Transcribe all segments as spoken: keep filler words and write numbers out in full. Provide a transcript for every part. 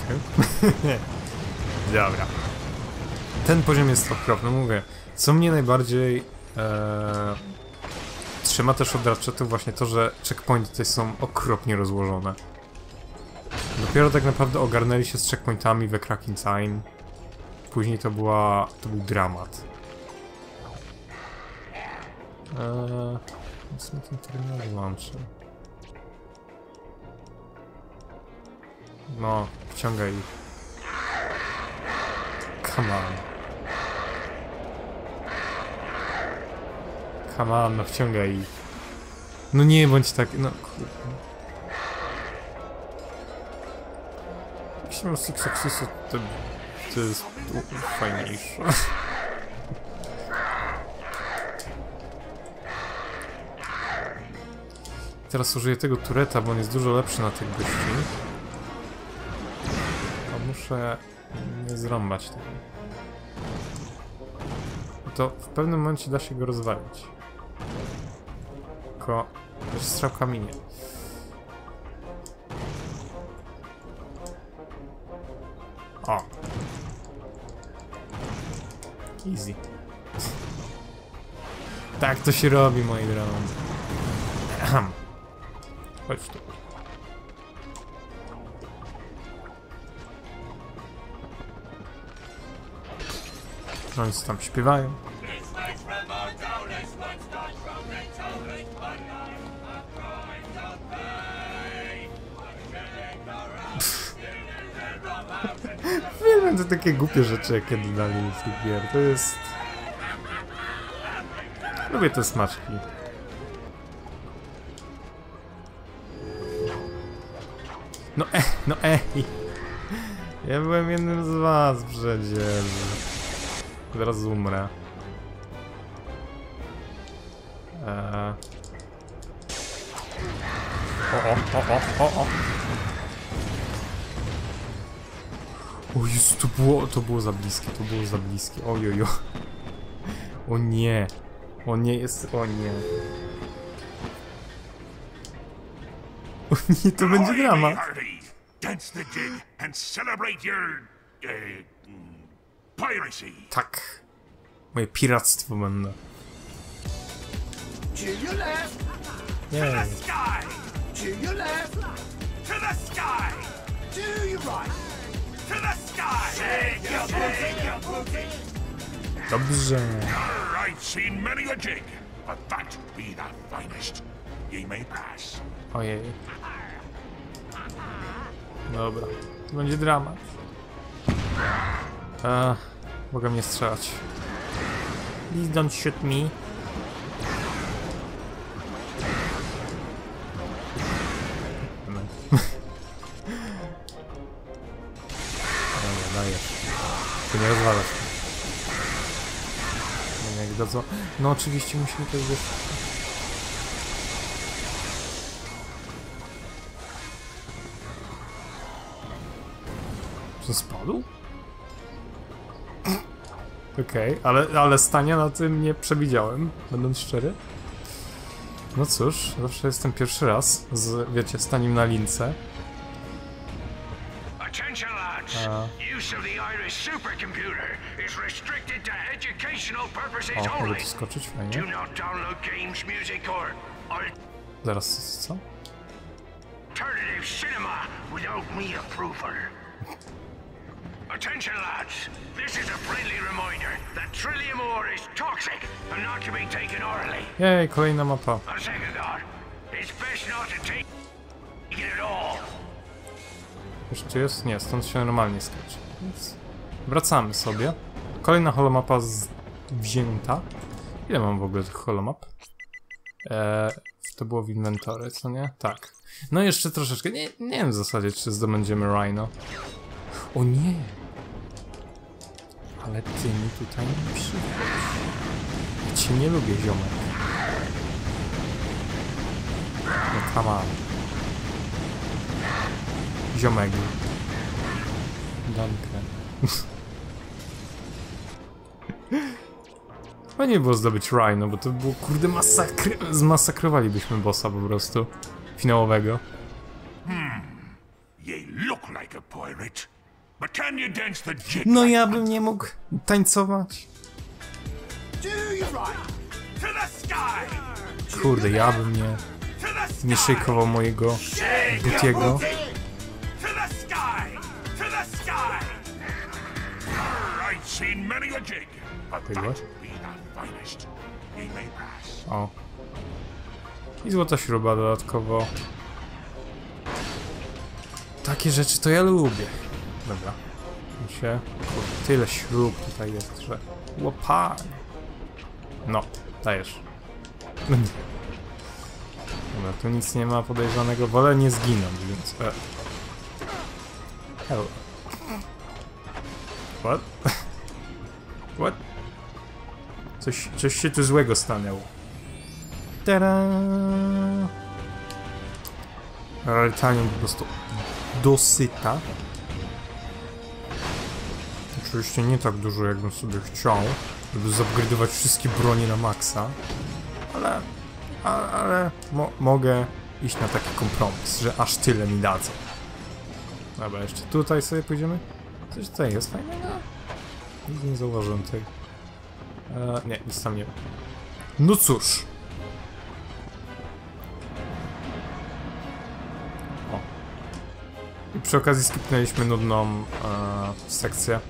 Dobra. Ten poziom jest okropny, mówię. Co mnie najbardziej e, trzyma też od Ratchetów właśnie to, że checkpointy tutaj są okropnie rozłożone. Dopiero tak naprawdę ogarnęli się z checkpointami we Cracking Time. Później to była... to był dramat. Eee, nic na tym terminalu łączy. No, wciągaj ich. Come on. Come on, no wciągaj ich. No nie bądź tak, no kurde. Jeśli mam Six Axis, to, to jest fajniejsze. Teraz użyję tego tureta, bo on jest dużo lepszy na tych gości. A muszę nie zrąbać tego. To w pewnym momencie da się go rozwalić. Tylko też strzałkami nie. O! Easy. Tak to się robi, moi drodzy. Chodź tu. No nic tam śpiewają. Wiem, to takie głupie rzeczy, jakie dodali w tych gier. To jest... Lubię te smaczki. No e, no ej. Ja byłem jednym z was przecież. Zaraz umrę. Eee. O, o, o, o, o. O Jezu, to było, to było za bliskie, to było za bliskie. Ojojo. O nie. O nie jest, o nie. O nie, to będzie dramat. Tak. Moje piractwo będę. Nie. Dobrze. Ojej. Dobra. To będzie dramat. Eee, mogę mnie strzelać. Please don't shoot me. Dobra, dajesz. Ty nie rozwalasz. No jak dadzą... No oczywiście musimy to już... Czy spadł? Okej, okay, ale, ale stania na tym nie przewidziałem, będąc szczery. No cóż, zawsze jestem pierwszy raz z, wiecie, staniem na lince. A... O, mogę tu skoczyć, fajnie. Zaraz, co? Attention, lads. This is a friendly reminder that Trillium ore is toxic and not to be taken orally. Jej, kolejna mapa. On second thought, it's best not to take it at all. Już tu jest? Nie, stąd się normalnie skoczy. Więc wracamy sobie. Kolejna holomapa z... wzięta. Ile mam w ogóle tych holomap? Eee, to było w inwentory, co nie? Tak. No jeszcze troszeczkę. Nie, nie wiem w zasadzie, czy zdobędziemy Rhino. O nie! Ale ty mi tutaj nie przychodź. Ja cię nie lubię, ziomek. No come on. Ziomek. Dankę. Fajnie było zdobyć Rhino, bo to było kurde masakry... Zmasakrowalibyśmy bossa po prostu. Finałowego. Hmm. You look like a pirate. But can you dance the jig? No ja bym nie mógł tańcować. Do you right? To the sky! Kurde, ja bym nie, To the sky! nie szejkował mojego Shake your Butiego. booty! To the sky! To the sky! I've seen many a jig, but Wait, that what? be the finest. He may pass. O. I złota śruba dodatkowo. Takie rzeczy to ja lubię. Dobra. Mi się... Kurde, tyle śrub tutaj jest, że... Łopanie. No, dajesz. Dobra, tu nic nie ma podejrzanego. Wolę nie zginąć, więc... E. Hello. What? What? Coś, coś się tu złego stanęło. Tada! Rarytanium po prostu dosyta. Oczywiście nie tak dużo, jakbym sobie chciał, żeby zupgrade'ować wszystkie bronie na maksa. Ale... Ale, ale mo mogę iść na taki kompromis, że aż tyle mi dadzą. Dobra, jeszcze tutaj sobie pójdziemy. Coś tutaj jest fajnego? Nic nie zauważyłem tutaj. Eee, nie, nic tam nie ma. No cóż. O. I przy okazji skipnęliśmy nudną e, sekcję.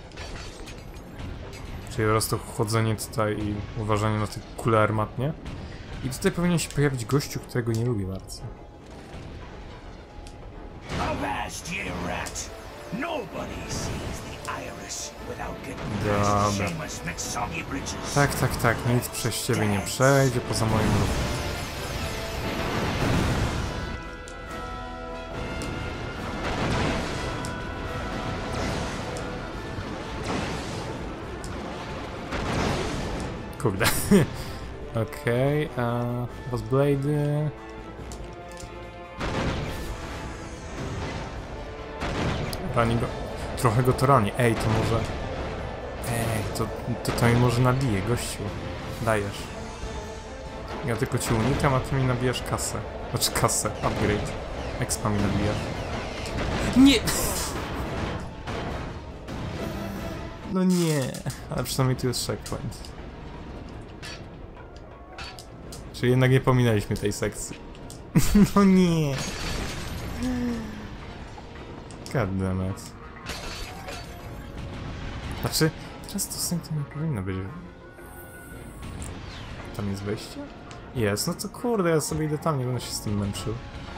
Czyli po prostu chodzenie tutaj i uważanie na te kule armatnie. I tutaj powinien się pojawić gościu, którego nie lubię bardzo. Avast, ye rat! Nobody sees the iris without getting Dobra. past Seamus McSoggy Bridges. Tak, tak, tak, nic przez ciebie nie przejdzie poza moim ruchem. Kurde. Okej, okay, uh, Bossblade. Rani go. Trochę go to rani. Ej, to może... Ej, to, to, to mi może nabije, gościu. Dajesz. Ja tylko ci unikam, a ty mi nabijasz kasę. Znaczy kasę, upgrade. Expa mi nabijasz. Nie! No nie. Ale przynajmniej tu jest checkpoint. Czyli jednak nie pominęliśmy tej sekcji. No nie. Goddammit. Znaczy, teraz to sobie to nie powinno być. Tam jest wejście? Jest, no to kurde, ja sobie idę tam, nie będę się z tym męczył.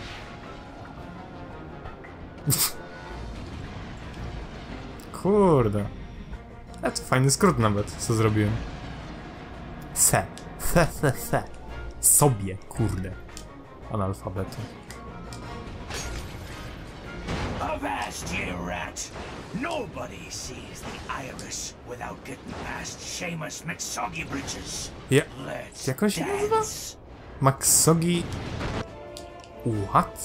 Kurde. A to fajny skrót nawet, co zrobiłem. Se. Se, se, se. Sobie, kurde. Analfabetu. Avast, ye rat! Nobody sees the iris without getting past Seamus McSoggy Bridges. Ja. Let's Jak on się nazywa? dance. Maxogi... What?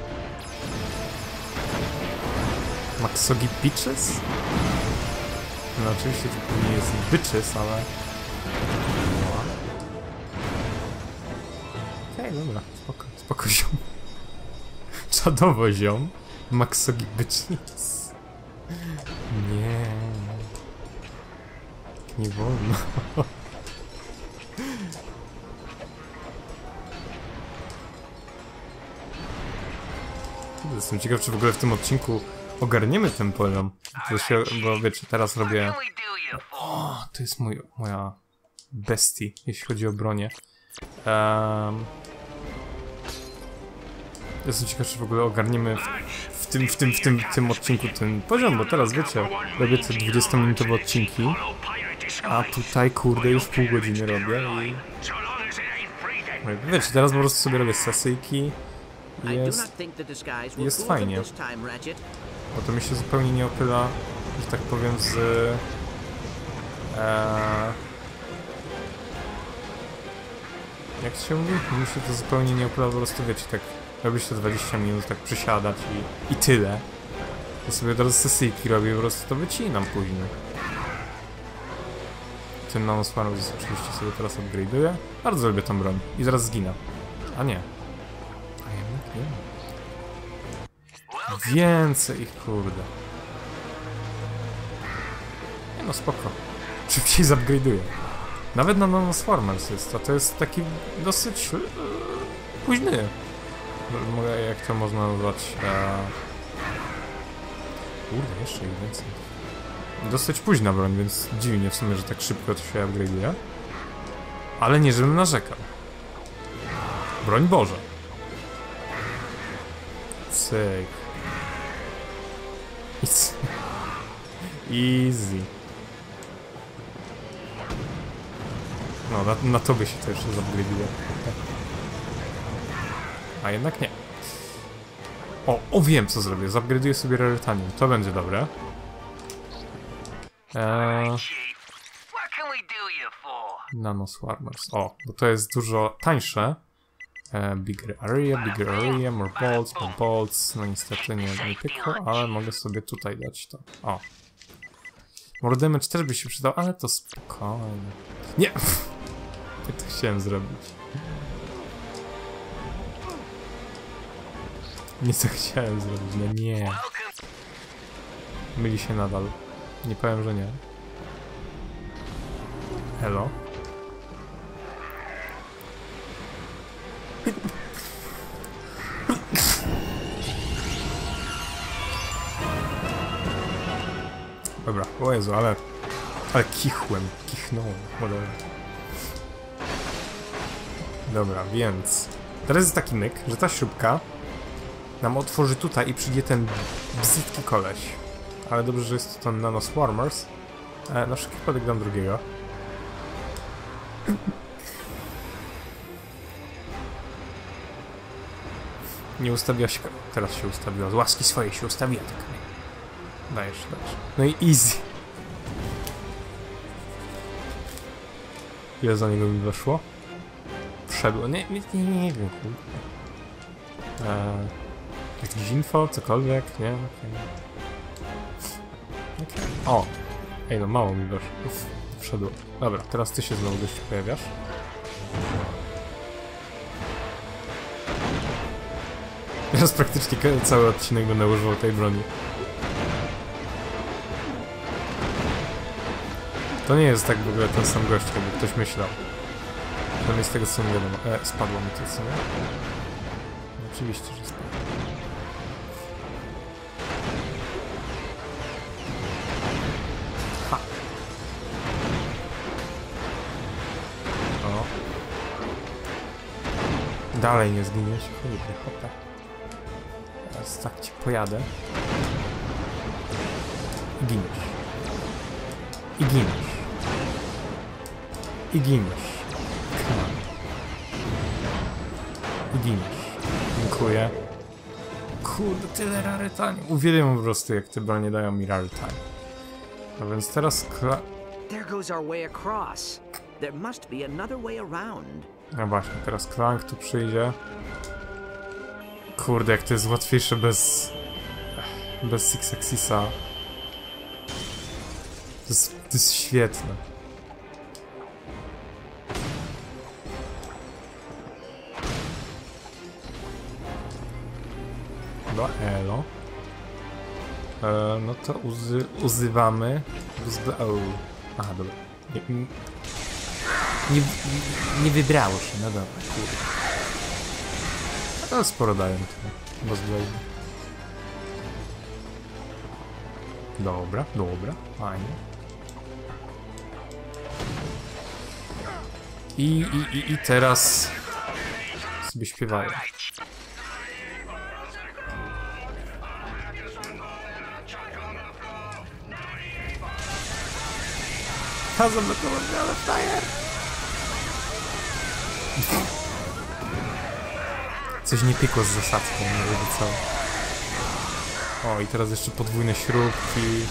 Maxogi Bitches? No oczywiście to nie jest Bitches, ale... Okej, okay, dobra, spoko, spoko ziom. Czadowo ziom. Maxogi Bitches. Nie. Tak nie wolno. Jestem ciekaw, czy w ogóle w tym odcinku ogarniemy ten poziom. To się, bo wiecie, teraz robię... O, to jest mój, moja bestii, jeśli chodzi o bronię. Um... Jestem ciekaw, czy w ogóle ogarniemy w, w, tym, w, tym, w, tym, w tym odcinku ten poziom, bo teraz wiecie, robię te dwudziestominutowe odcinki, a tutaj kurde już pół godziny robię i... Wiecie, teraz po prostu sobie robię sesyjki. Jest, jest fajnie, bo to mi się zupełnie nie opyla, że tak powiem, z... E, jak się mówi? Mi się to zupełnie nie opyla, po prostu wiecie, tak robisz te dwadzieścia minut, tak przysiadać i, i tyle. To sobie teraz sesyjki robię, po prostu to wycinam później. Ten nanoswarów oczywiście sobie teraz upgrade'uję. Bardzo lubię tą broń i zaraz zginę. A nie. A jednak nie. Więcej ich, kurde. Nie no, spoko. Szybciej zupgrade'uję. Nawet na Nanoswarmers jest, a to jest taki dosyć yy, późny. Jak to można nazwać? E... Kurde, jeszcze ich więcej. Dosyć późna broń, więc dziwnie w sumie, że tak szybko to się upgrade'uje. Ale nie, żebym narzekał. Broń Boże. Cyk. It's... Easy. No, na, na tobie się to jeszcze zupgrade'uje. A jednak nie. O, o wiem co zrobię. Zupgrade'uję sobie rarytanium. To będzie dobre. Eee... Nanoswarmers. O, bo to jest dużo tańsze. Eee, bigger area, bigger area, more bolts, more bolts. No niestety nie, nie pykło, ale mogę sobie tutaj dać to. O. More damage też by się przydał, ale to spokojnie. Nie! Tak to chciałem zrobić. Nie co chciałem zrobić, no nie. Myli się nadal. Nie powiem, że nie. Hello? Dobra, o Jezu, ale... Ale kichłem, kichnąłem, whatever. Dobra, więc... Teraz jest taki myk, że ta śrubka nam otworzy tutaj i przyjdzie ten brzydki koleś. Ale dobrze, że jest to ten Nanoswarmers. E, na wszelki wypadek dam drugiego. Nie ustawiła się... Teraz się ustawiła. Z łaski swojej się ustawiła. Tak. Dajesz, dajesz. No i easy. Ile za niego mi weszło? Wszedło. Nie, nie, nie, nie wiem. Eee, jakieś info, cokolwiek, nie? Okay. Okay. O! Ej, no mało mi weszło. Uf, wszedło. Dobra, teraz ty się znowu dość pojawiasz. Teraz praktycznie cały odcinek będę używał tej broni. To nie jest tak w ogóle ten sam gość, jakby ktoś myślał. Przynajmniej z tego co nie wiadomo. E, spadło mi to, co nie? No, oczywiście, że spadło. Ha! O. Dalej nie zginiesz. Kurde, hopę. Teraz tak ci pojadę. I giniesz. I giniesz. I giniesz. I giniesz. Dziękuję. Kurde, tyle rarytanium. Uwielbiam po prostu, jak te bronie dają mi rarytanium. No więc teraz kla... There goes our way across. There must be another way around. No właśnie, teraz Clank tu przyjdzie. Kurde, jak to jest łatwiejsze bez... bez Six Axisa. To jest, to jest świetne. Dobra, elo. E, no to uzy, uzywamy. Uzby, oh. Aha, dobra. Nie, nie, nie wybrało się, no dobra, kurde. Ale sporo dają to. Rozgląd. Dobra, dobra, fajnie. I, i, i, i teraz sobie śpiewają. Ha, zablokowałem, ale fire! Coś nie pikło z zasadzką, nie wiem co. O, i teraz jeszcze podwójne śrubki.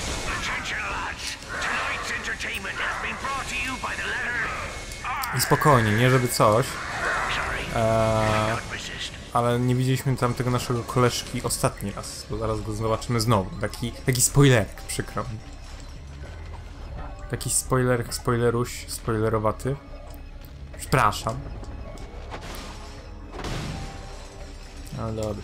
I spokojnie, nie żeby coś. Eee, ale nie widzieliśmy tam tego naszego koleżki ostatni raz, bo zaraz go zobaczymy znowu. Taki, taki spoilerek, przykro mi. Taki spoilerek, spoileruś, spoilerowaty. Przepraszam. Ale dobra.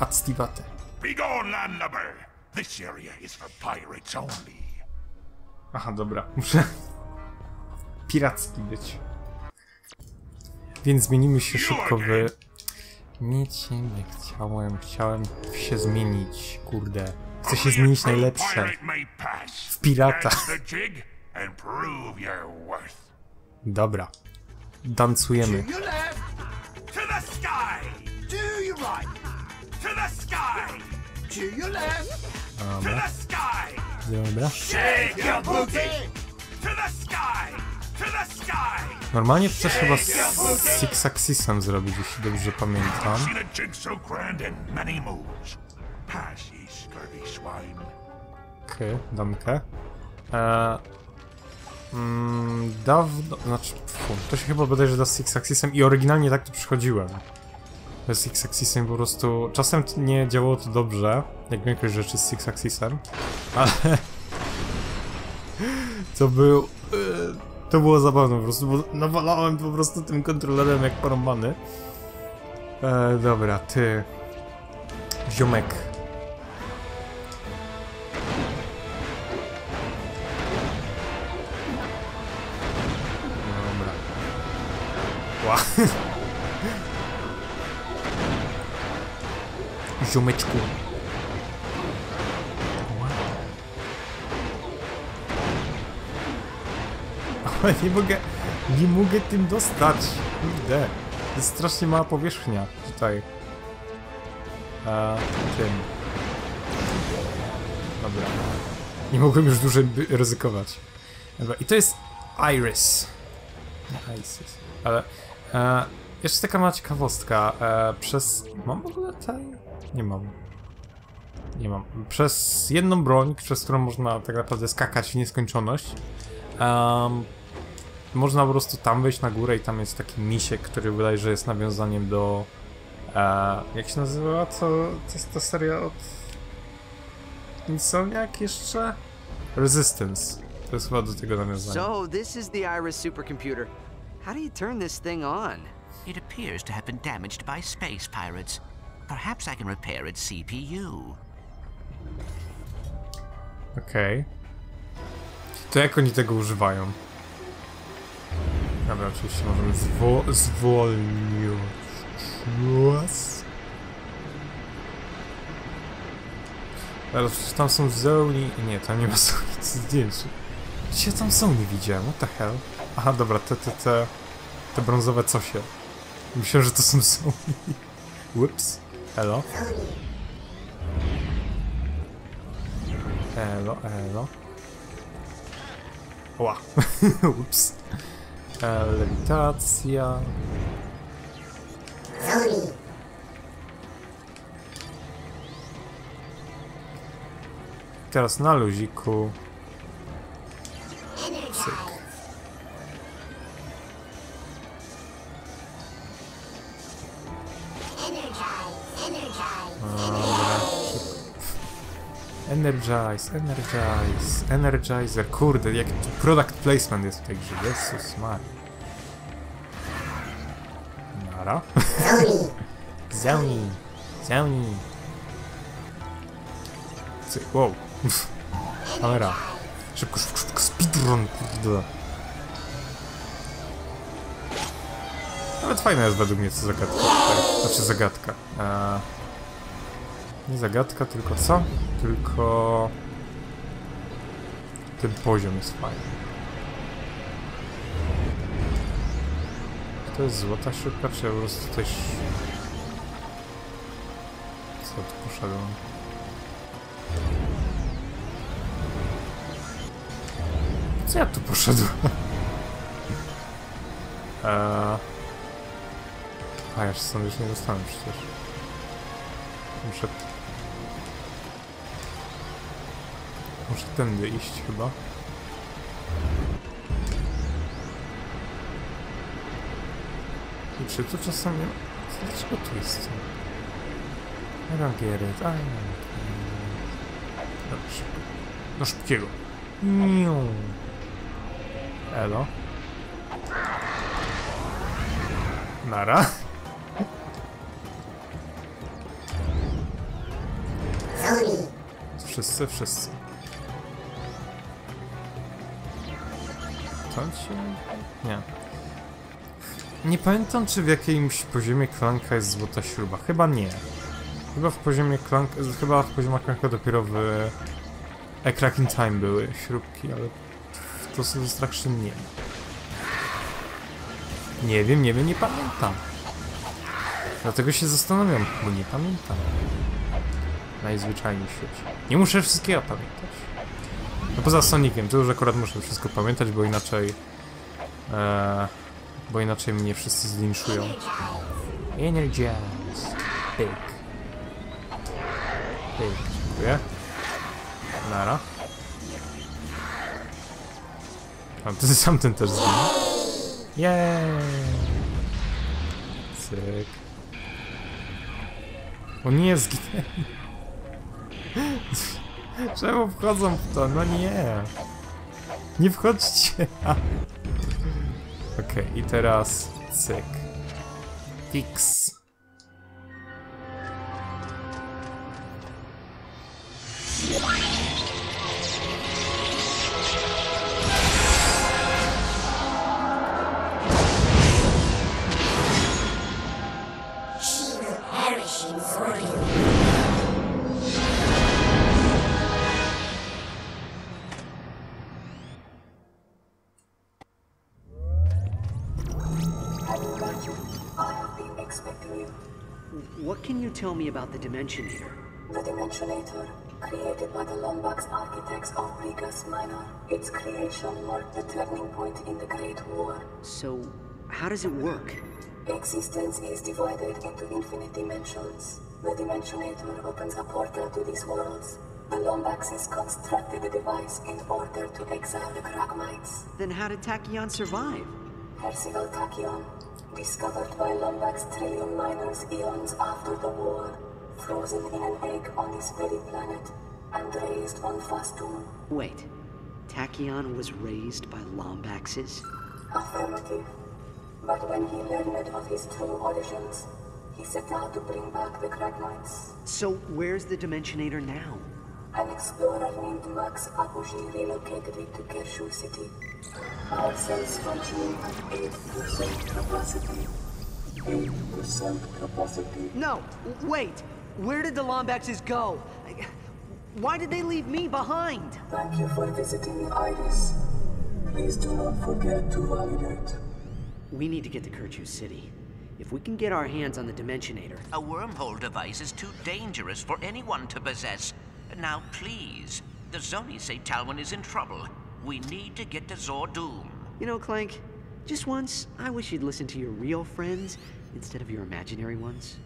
Activate. Begone, landlubber! This area is for pirates only. Aha, dobra. Muszę piracki być. Więc zmienimy się szybko w... Mieć nie chciałem. Chciałem się zmienić. Kurde. Chcę się zmienić najlepsze. W pirata. Dobra. Dancujemy. Dobra. Dobra. Normalnie to też chyba z Six Axisem zrobić, jeśli dobrze pamiętam. Okej, okay, damkę. Eee, mm, dawno, znaczy, fu, to się chyba bodajże da z Six Axisem i oryginalnie tak to przychodziłem. Z Six Axisem po prostu, czasem nie działało to dobrze, jak większość rzeczy z Six Axisem, ale to był, to było zabawne po prostu, bo nawalałem po prostu tym kontrolerem jak porąbany. Eee, dobra, ty, ziomek. Dobra. Ła. Ziomeczku. Ale nie mogę, nie mogę tym dostać. Kurde. To jest strasznie mała powierzchnia tutaj. A tym. Dobra. Nie mogłem już dłużej ryzykować. Dobra, i to jest Iris. Nie Isis. Ale e, jeszcze taka mała ciekawostka. E, przez... Mam w ogóle tutaj? Nie mam. Nie mam. Przez jedną broń, przez którą można tak naprawdę skakać w nieskończoność. Um, można po prostu tam wejść na górę i tam jest taki misiek, który wydaje, że jest nawiązaniem do... E, jak się nazywa? Co, to jest ta seria od... Insomniac jeszcze? Resistance. To jest chyba do tego nawiązania. So, this is the Iris supercomputer. How do you turn this thing on? It appears to have been damaged by space pirates. Perhaps I can repair its C P U. Okej. Okay. To jak oni tego używają? Dobra, oczywiście możemy zwo zwolnić czas. Ale tam są Zoni... Nie, tam nie ma Zoni, to zdjęcie. Gdzie tam są, nie widziałem, what the hell? Aha, dobra, te, te, te... Te brązowe cosie. Myślałem, że to są Zoni. Whoops. Elo. Elo, elo. Ła. Ups. E, lewitacja. Teraz na luziku. Cyk. Energize, energize, energizer, kurde, jak product placement jest w tej grze, Jezus Maria. Nara. Zoni, zoni. Wow. Kamera. Szybko, szybko, szybko, speedrun, kurde. Nawet fajna jest według mnie to zagadka tutaj. Znaczy zagadka. Eee, nie zagadka, tylko co? Tylko... Ten poziom jest fajny. To jest złota śrubka, czy ja po prostu też... Co tu poszedłem? Co ja tu poszedłem? eee... A, ja się stąd już nie dostanę przecież. Muszę... Muszę tędy iść chyba. I czy tu czasami... Dlaczego tu jest? I don't get it, I don't get it. Dobrze. No szybkiego. Niu. Elo. Nara. Wszyscy, wszyscy. To ci... Nie. Nie pamiętam, czy w jakimś poziomie Clanka jest złota śruba. Chyba nie. Chyba w poziomie Clanka... Chyba w poziomie Clanka dopiero w... A Crack in Time były śrubki, ale w Toast of Destruction nie. Nie wiem, nie wiem, nie pamiętam. Dlatego się zastanawiam, bo nie pamiętam. Najzwyczajniej w świecie. Nie muszę wszystkiego pamiętać. No poza Soniciem, to już akurat muszę wszystko pamiętać, bo inaczej... E, bo inaczej mnie wszyscy zlinczują. Energize. Pyk. Pyk. Dziękuję. Nara. A ty sam ten też zginął. Jeee. Cyk. O nie, zginęli. Czemu wchodzą w to? No nie. Nie wchodźcie. Okej, okay, i teraz cyk. Fix. What can you tell me about the Dimensionator? The Dimensionator, created by the Lombax architects of Brigus Minor. Its creation marked the turning point in the Great War. So, how does it work? Existence is divided into infinite dimensions. The Dimensionator opens a portal to these worlds. The Lombaxes constructed the device in order to exile the Kragmites. Then how did Tachyon survive? Percival Tachyon, discovered by Lombax trillium miners eons after the war, frozen in an egg on this very planet, and raised on Fastum. Wait, Tachyon was raised by Lombaxes? Affirmative. But when he learned of his true origins, he set out to bring back the Kragmites. So where's the Dimensionator now? An explorer named Max Abuji relocated it to Kershu City. Our cells functioning at eight percent capacity. eight percent capacity. No, wait! Where did the Lombaxes go? Why did they leave me behind? Thank you for visiting Iris. Please do not forget to validate. We need to get to Kershu City. If we can get our hands on the Dimensionator... A wormhole device is too dangerous for anyone to possess. Now, please. The Zoni say Talwyn is in trouble. We need to get to Zordoom. You know, Clank, just once, I wish you'd listen to your real friends instead of your imaginary ones.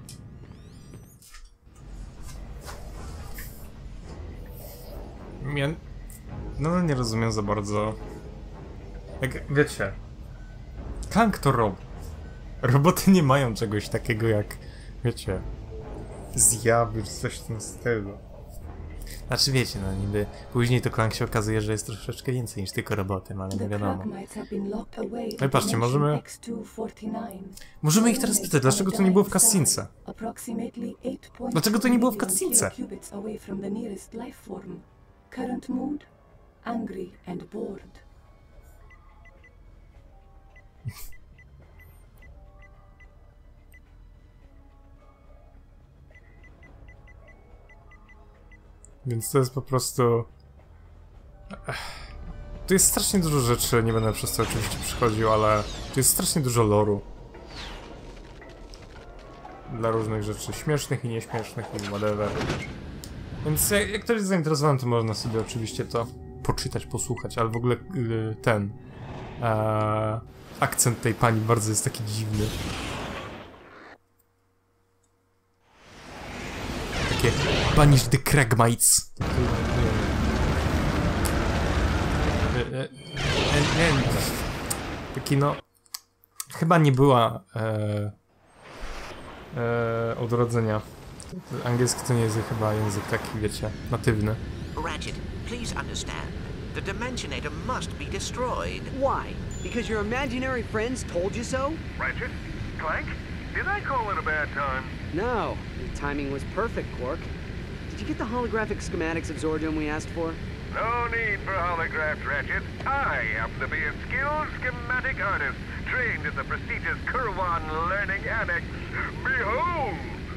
Ja no nie rozumiem za bardzo. Jak wiecie, Clank to robot. Roboty nie mają czegoś takiego jak, wiecie, zjawy czy coś w tym stylu. Znaczy wiecie, no niby później to Clank się okazuje, że jest troszeczkę więcej niż tylko robotem, ale nie wiadomo. No i patrzcie, możemy... Możemy ich teraz pytać, dlaczego to nie było w cutscenece? Dlaczego to nie było w cutscenece? Current mood, angry and bored. Więc to jest po prostu... Tu jest strasznie dużo rzeczy, nie będę przez to oczywiście przychodził, ale tu jest strasznie dużo loru. Dla różnych rzeczy śmiesznych i nieśmiesznych i whatever. Więc jak, jak ktoś jest zainteresowany, to można sobie oczywiście to poczytać, posłuchać, ale w ogóle yy, ten ee, akcent tej pani bardzo jest taki dziwny. Takie banish the Kragmites. Taki no... Chyba nie była e, e, odrodzenia. Angielski to nie jest chyba język taki, wiecie, natywny. Ratchet, please understand. The Dimensionator must be destroyed. Why? Because your imaginary friends told you so? Ratchet? Clank? Did I call it a bad time? No, the timing was perfect, Quark. Did you get the holographic schematics of Zordoom we asked for? No need for holographed Ratchet. I happen to be a skilled schematic artist, trained in the prestigious Kurwan Learning Annex. Behold!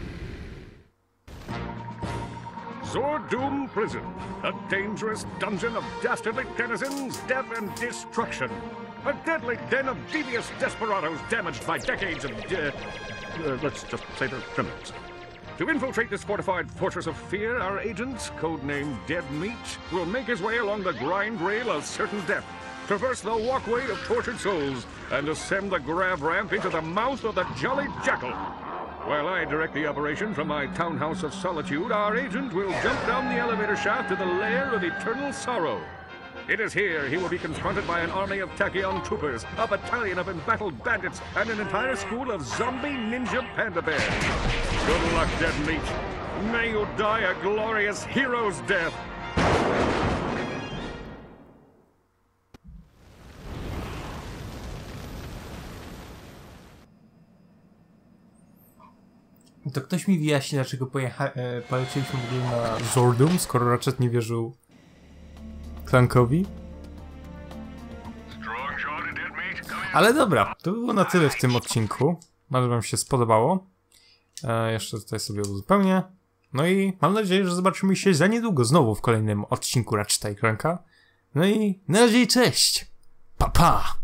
Zordoom Prison, a dangerous dungeon of dastardly denizens, death and destruction. A deadly den of devious desperados damaged by decades of, uh, uh, let's just say they're criminals. To infiltrate this fortified fortress of fear, our agent, codenamed Dead Meat, will make his way along the grind rail of certain death, traverse the walkway of tortured souls, and ascend the grab ramp into the mouth of the Jolly Jackal. While I direct the operation from my townhouse of solitude, our agent will jump down the elevator shaft to the lair of eternal sorrow. It is here he will be confronted by an army of Tachyon troopers, a battalion of embattled bandits, and an entire school of zombie ninja panda bears. Good luck, Dead Meat. May you die a glorious hero's death. To ktoś mi wyjaśni, dlaczego pojecha- e, polecieliśmy w ogóle na Zordoom, skoro Ratchet nie wierzył Clankowi. Ale dobra, to było na tyle w tym odcinku. Mam, że wam się spodobało. E, jeszcze tutaj sobie uzupełnię. No i mam nadzieję, że zobaczymy się za niedługo znowu w kolejnym odcinku Ratcheta i Clanka. No i na razie cześć! Pa pa!